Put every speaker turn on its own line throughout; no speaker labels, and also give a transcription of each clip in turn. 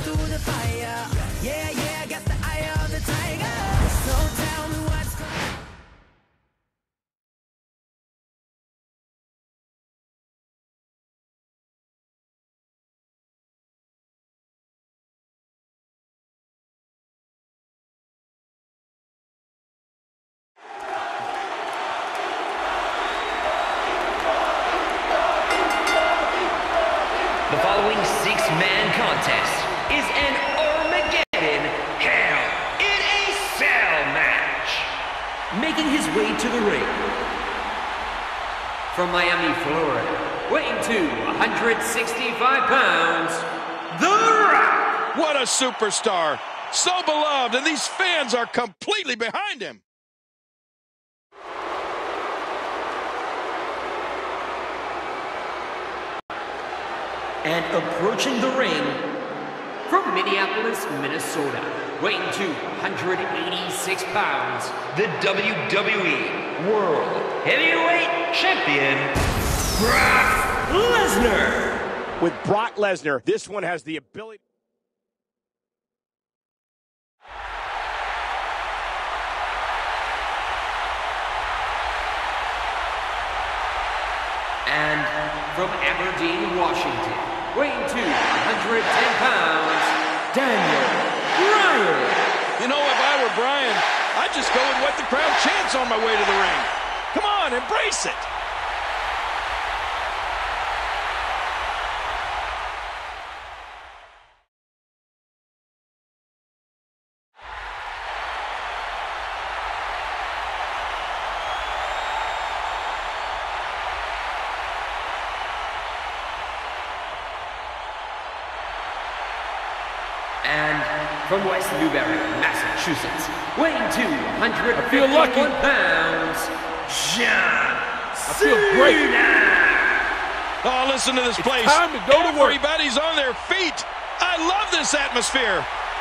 through the fire. Yeah, yeah, got the eye of the tiger. So tell me what's going on.
The following six-man contest is an Armageddon Hell in a Cell match. Making his way to the ring from Miami, Florida, weighing 165 pounds, The Rock.
What a superstar! So beloved, and these fans are completely behind him.
And approaching the ring from Minneapolis, Minnesota, weighing 286 pounds, the WWE World Heavyweight Champion, Brock Lesnar.
With Brock Lesnar, this one has the ability.
And from Aberdeen, Washington, weighing 210 pounds, Daniel Bryan.
You know, if I were Bryan, I'd just go with what the crowd chants on my way to the ring. Come on, embrace it.
And from West Newbury, Massachusetts, weighing 251
feel lucky.
pounds, John
I feel great.
Oh, listen to this place.
Time to go to work.
Everybody's on their feet. I love this atmosphere.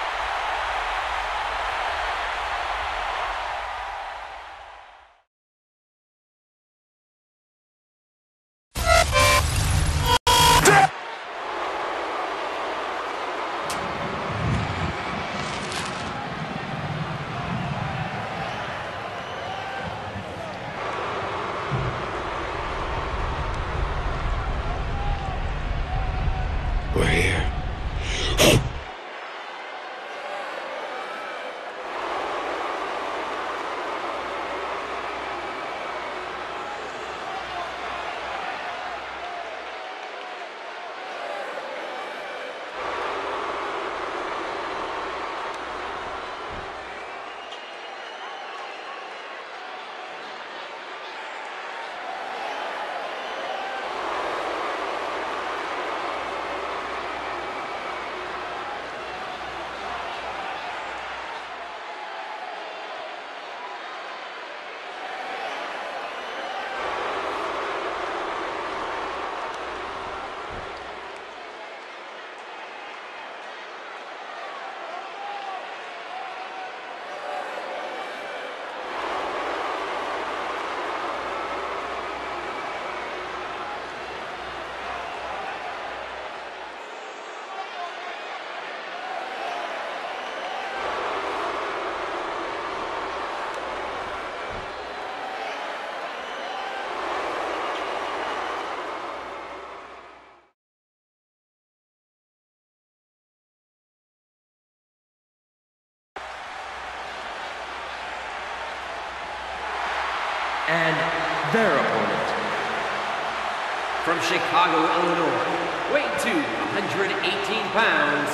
We're here.
And their opponent from Chicago, Illinois, weighing 218 pounds,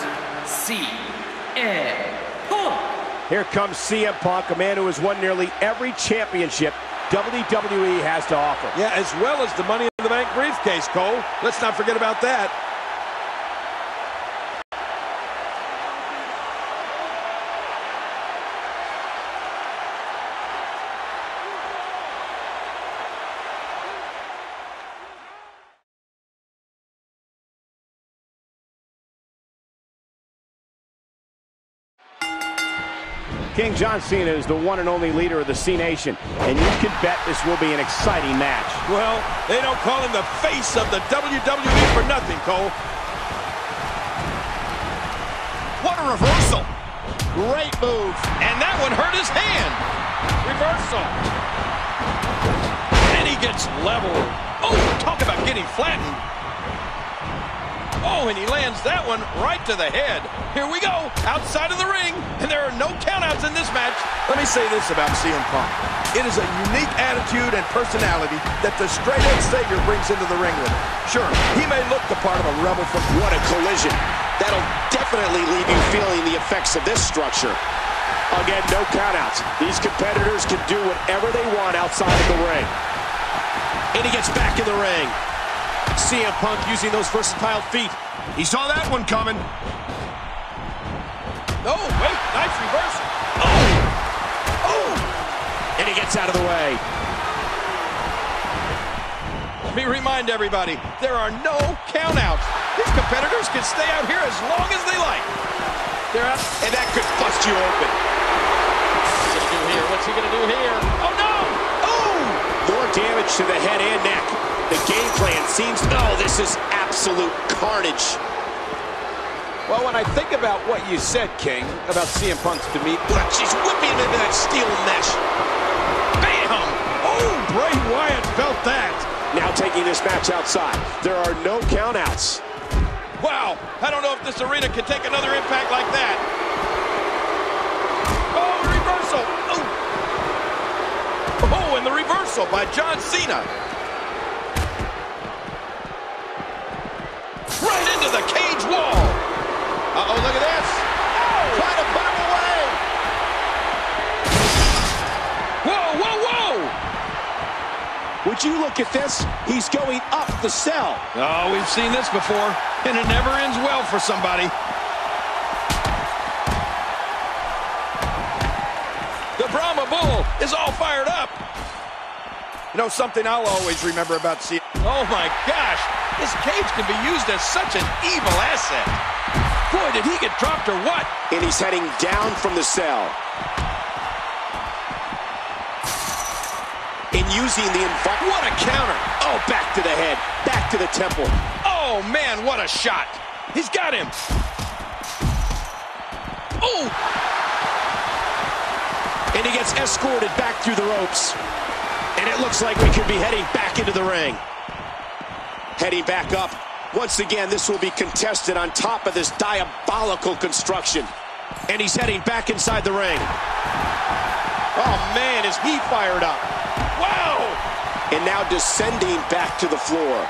CM Punk.
Here comes CM Punk, a man who has won nearly every championship WWE has to offer.
Yeah, as well as the Money in the Bank briefcase, Cole. Let's not forget about that.
King John Cena is the one and only leader of the C Nation, and you can bet this will be an exciting match.
Well, they don't call him the face of the WWE for nothing, Cole. a reversal. Great move. And that one hurt his hand. Reversal. And he gets leveled. Oh, talk about getting flattened. Oh, and he lands that one right to the head. Here we go, outside of the ring, and there are no countouts in this match. Let me say this about CM Punk. It is a unique attitude and personality that the straight-edge Savior brings into the ring with him. Sure, he may look the part of a rebel from...
What a collision. That'll definitely leave you feeling the effects of this structure. Again, no countouts. These competitors can do whatever they want outside of the ring. And he gets back in the ring. CM Punk using those versatile feet.
He saw that one coming. No, wait, nice reversal. Oh!
And he gets out of the way.
Let me remind everybody, there are no countouts. These competitors can stay out here as long as they like. They're out.
And that could bust you open.
What's he gonna do here? Oh, no! Oh!
More damage to the head and neck. The game plan seems, this is absolute carnage.
Well, when I think about what you said, King, about CM Punk's demeanor.
She's whipping him into that steel mesh.
Bam! Oh, Bray Wyatt felt that.
Now taking this match outside. There are no countouts.
Wow, I don't know if this arena can take another impact like that. Oh, reversal. Oh, and the reversal by John Cena. Right into the cage wall. Uh-oh, look at this. Oh! Trying to put him away. Whoa, whoa, whoa!
Would you look at this? He's going up the cell.
Oh, we've seen this before, and it never ends well for somebody. The Brahma Bull is all fired up. You know, something I'll always remember about CM. Oh, my gosh. This cage can be used as such an evil asset. Boy, did he get dropped or what?
And he's heading down from the cell. And using the
What a counter.
Oh, back to the head. Back to the temple.
Oh, man, what a shot. He's got him. Oh!
And he gets escorted back through the ropes. And it looks like we could be heading back into the ring. Heading back up. Once again, this will be contested on top of this diabolical construction. And he's heading back inside the ring. Oh, man, is he fired up.
Wow!
And now descending back to the floor.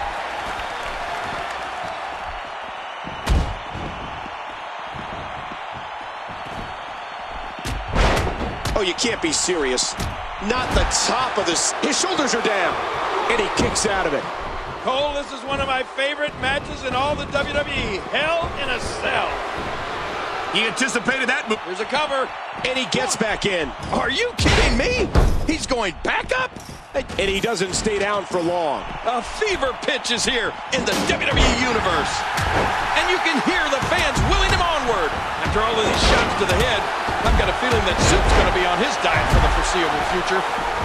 Oh, you can't be serious. Not the top of this. His shoulders are down. And he kicks out of it.
Cole, this is one of my favorite matches in all the WWE. Hell in a Cell. He anticipated that move. There's a cover.
And he gets back in.
Are you kidding me? He's going back up?
And he doesn't stay down for long.
A fever pitch is here in the WWE Universe. And you can hear the fans willing him onward. After all of these shots to the head, I've got a feeling that Soup's going to be on his diet for the foreseeable future.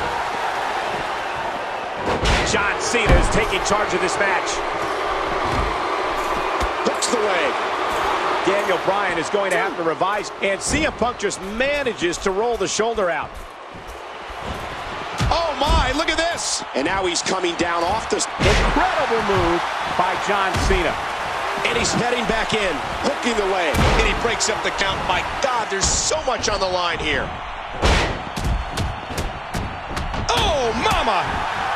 John Cena is taking charge of this match. Hooks the leg. Daniel Bryan is going to have to revise, and CM Punk just manages to roll the shoulder out. Oh my, look at this. And now he's coming down off this incredible move by John Cena. And he's heading back in, hooking the leg. And he breaks up the count. My God, there's so much on the line here.
Oh, mama!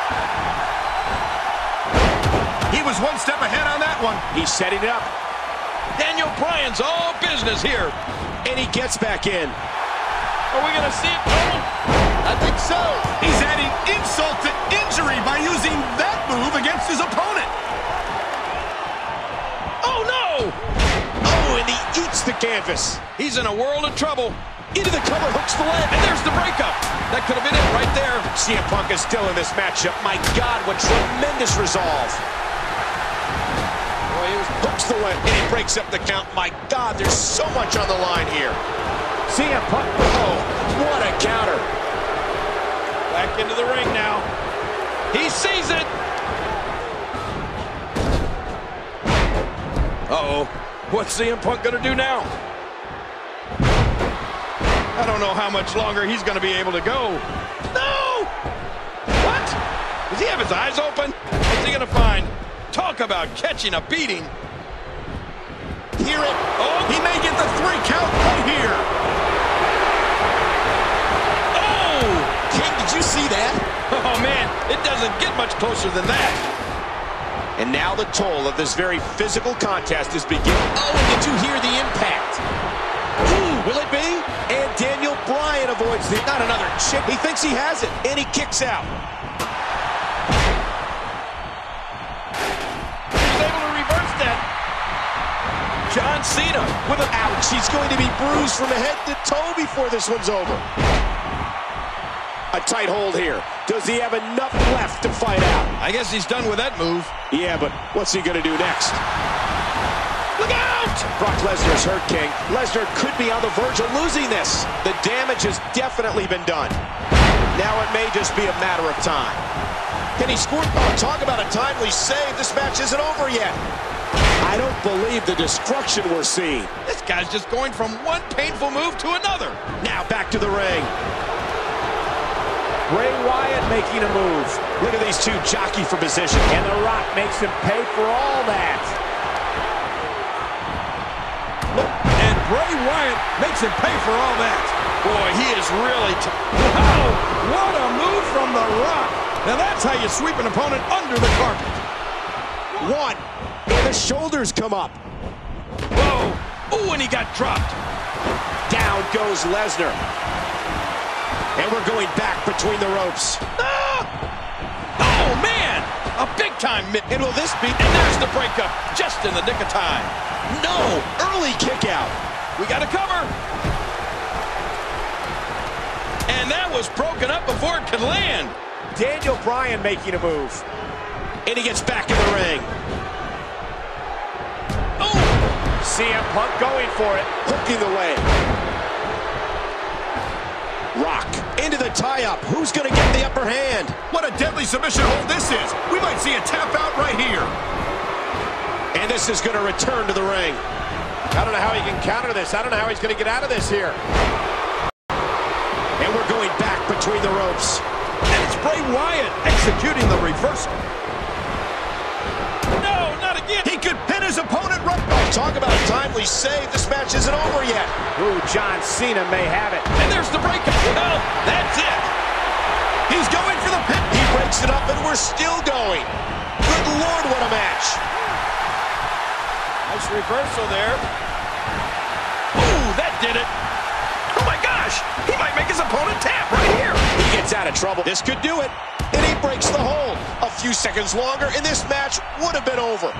He was one step ahead on that one.
He's setting it up.
Daniel Bryan's all business here.
And he gets back in.
Are we going to see it, Cole?
I think so. He's adding insult to injury by using that move against his opponent.
Oh, no!
Oh, and he eats the canvas.
He's in a world of trouble.
Into the cover, hooks the leg.
And there's the breakup. That could have been it right there.
CM Punk is still in this matchup. My God, what tremendous resolve. Hooks the leg, and he breaks up the count. My God, there's so much on the line here. CM Punk, oh, what a counter.
Back into the ring now. He sees it. Uh-oh. What's CM Punk going to do now? I don't know how much longer he's going to be able to go. No! What? Does he have his eyes open? What's he going to find? Talk about catching a beating.
Hear it. Oh, he may get the 3 count right here.
Oh!
King, did you see that?
Oh, man, it doesn't get much closer than that.
And now the toll of this very physical contest is beginning. Oh, and did you hear the impact? Ooh, will it be? And Daniel Bryan avoids the... Not another chip. He thinks he has it, and he kicks out.
He's able to reverse that. John Cena with an
Ouch, he's going to be bruised from head to toe before this one's over. A tight hold here. Does he have enough left to fight out?
I guess he's done with that move.
Yeah, but what's he going to do next?
Look out!
Brock Lesnar's hurt, King. Lesnar could be on the verge of losing this. The damage has definitely been done. Now it may just be a matter of time. Can he score? Oh, talk about a timely save. This match isn't over yet. I don't believe the destruction we're seeing.
This guy's just going from one painful move to another.
Now back to the ring. Bray Wyatt making a move. Look at these two jockey for position.
And The Rock makes him pay for all that.
And Bray Wyatt makes him pay for all that. Boy, he is really... Wow! What a move from The Rock. Now that's how you sweep an opponent under the carpet.
One. And the shoulders come up.
Whoa! Ooh, and he got dropped.
Down goes Lesnar. And we're going back between the ropes.
Ah! Oh, man! A big-time miss.
And will this be...
And there's the breakup, just in the nick of time.
No! Early kick out.
We got a cover. And that was broken up before it could land.
Daniel Bryan making a move.
And he gets back in the ring.
Oh!
CM Punk going for it.
Hooking the leg. Rock into the tie-up. Who's going to get the upper hand?
What a deadly submission hold this is. We might see a tap out right here.
And this is going to return to the ring.
I don't know how he can counter this. I don't know how he's going to get out of this here.
And we're going back between the ropes.
And it's Bray Wyatt executing the reversal. No, not again.
He could pin his opponent right.
Oh, talk about a timely save. This match isn't over yet.
Ooh, John Cena may have it.
And there's the breakup. Well, that's it.
He's going for the pin.
He breaks it up, and we're still going. Good Lord, what a match.
Nice reversal there. Ooh, that did it. Oh, my gosh. He might make his opponent tap right here.
He gets out of trouble. This could do it. And he breaks the hold. A few seconds longer, and this match would have been over.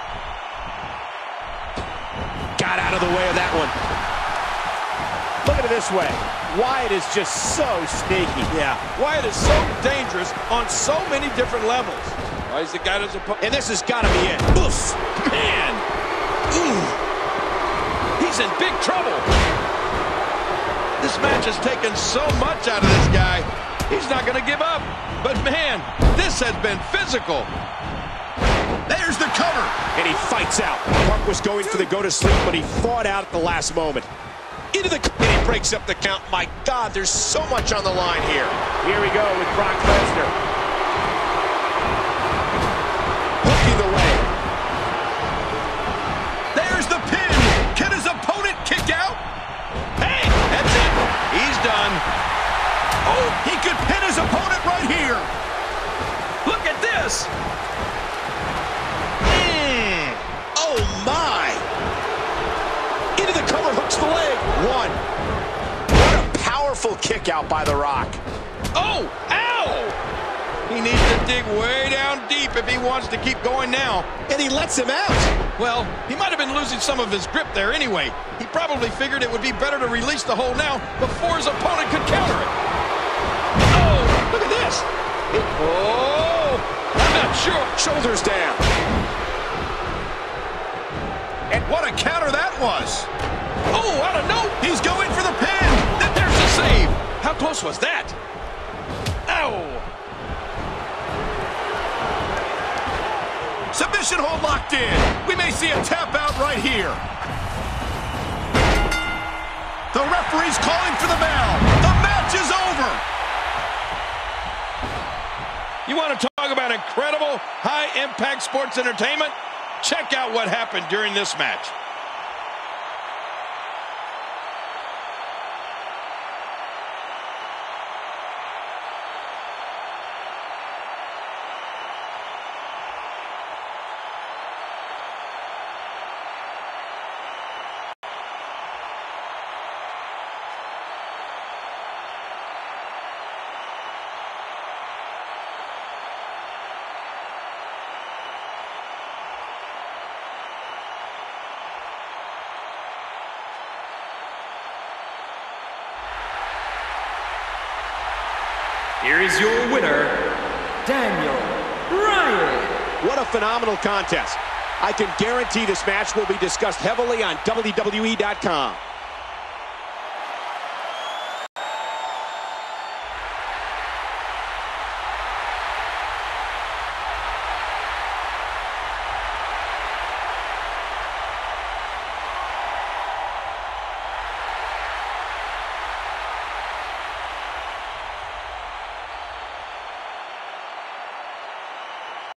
Got out of the way of that one.
Look at it this way. Wyatt is just so sneaky.
Yeah, Wyatt is so dangerous on so many different levels. Why is the guy his opponent?
And this has got to be it.
Oof, man. Ooh. He's in big trouble. This match has taken so much out of this guy. He's not going to give up. But, man, this has been physical.
There's the cover.
And he fights out. Punk was going for the go-to-sleep, but he fought out at the last moment. Into the... And he breaks up the count. My God, there's so much on the line here.
Here we go with Brock Lesnar.
Hooking the leg.
There's the pin. Can his opponent kick out?
Hey, that's it. He's done.
Oh, he could pin his opponent right here.
Look at this.
Oh, my. Into the cover, hooks the leg. One. What a powerful kick out by The Rock.
Oh, ow. He needs to dig way down deep if he wants to keep going now.
And he lets him out.
Well, he might have been losing some of his grip there anyway. He probably figured it would be better to release the hold now before his opponent could counter it. Oh, look at this. Oh, I'm not sure.
Shoulders down.
And what a counter that was.
Oh, I don't know.
He's going for the pin.
There's the save. How close was that? Ow.
Submission hold locked in. We may see a tap out right here. The referee's calling for the bell. The match is over.
You want to talk about incredible, high-impact sports entertainment? Check out what happened during this match.
Here is your winner, Daniel Bryan.
What a phenomenal contest. I can guarantee this match will be discussed heavily on WWE.com.